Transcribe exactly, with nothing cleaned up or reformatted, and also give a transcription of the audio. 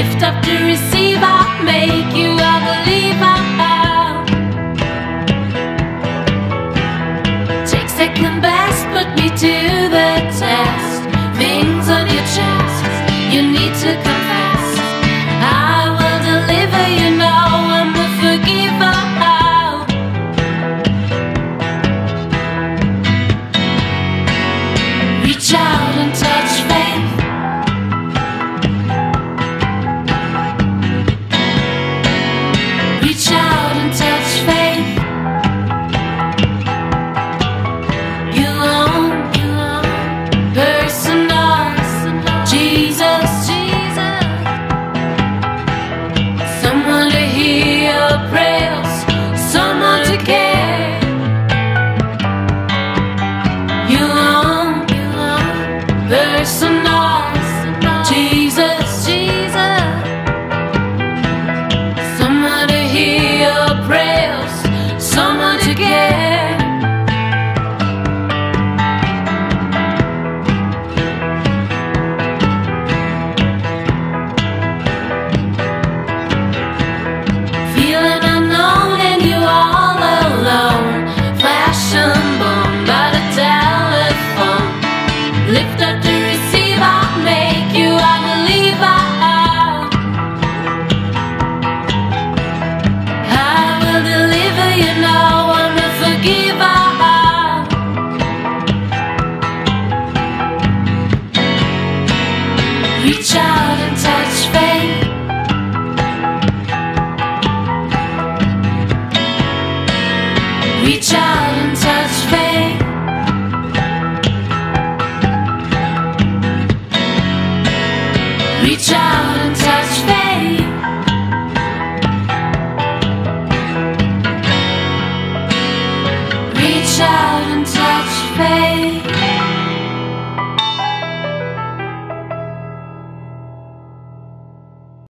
Lift up to receive, I'll make you a believer. Take second best, put me to the test. Things on your chest, you need to confess. I will deliver, you know I'm the forgiver. Reach out and touch faith. Reach out and touch faith. You own, you own, personal, Jesus, Jesus. Someone to hear your prayers, someone to care. You own, you own, personal, Jesus, Jesus. Someone to hear your prayers, someone to care. Feeling unknown and you all alone. Flash and bomb by the telephone. Lift up to receive, I'll make you a believer. I will deliver, you know I'm the forgiver. Reach out and touch faith. Reach out and touch faith. Reach out and touch faith.